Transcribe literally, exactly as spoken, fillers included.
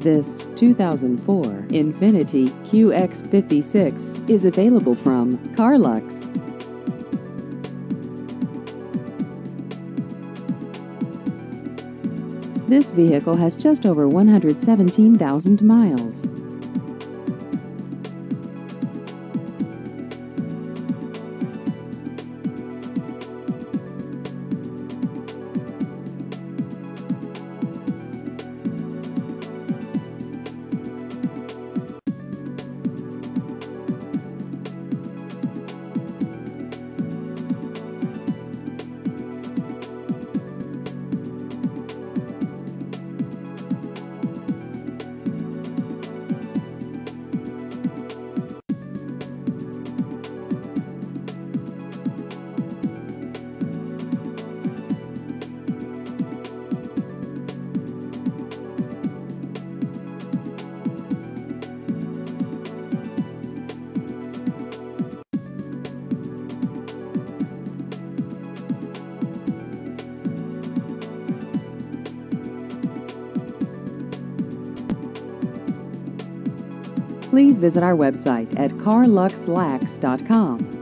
This two thousand four Infiniti Q X fifty-six is available from Carlux. This vehicle has just over one hundred seventeen thousand miles. Please visit our website at carlux lax dot com.